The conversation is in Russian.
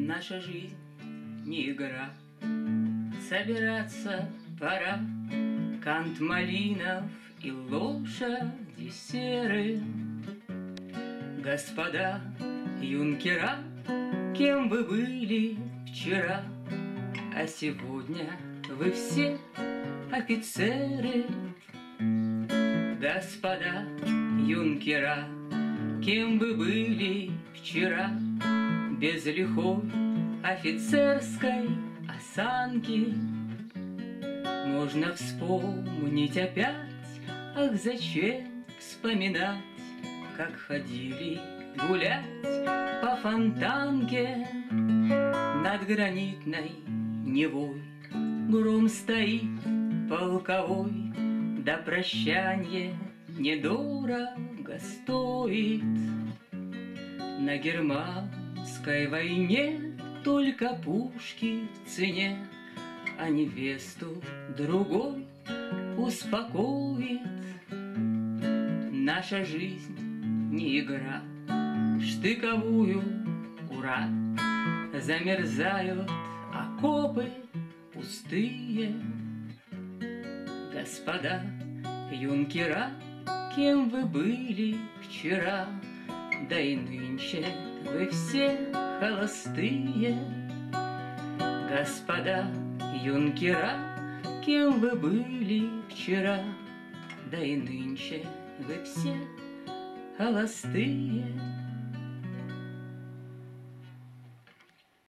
Наша жизнь не игра, собираться пора. Кант малинов и лошади серы. Господа юнкера, кем вы были вчера, а сегодня вы все офицеры. Господа юнкера, кем вы были вчера, без лихой офицерской осанки. Можно вспомнить опять, ах, зачем вспоминать, как ходили гулять по Фонтанке. Над гранитной Невой гром стоит полковой, да прощанье недорого стоит. На германской войне только пушки в цене, а невесту другой успокоит. Наша жизнь не игра, штыковую ура. Замерзают окопы пустые. Господа юнкера, кем вы были вчера, да и нынче вы все холостые. Господа юнкера, кем вы были вчера, да и нынче вы все холостые.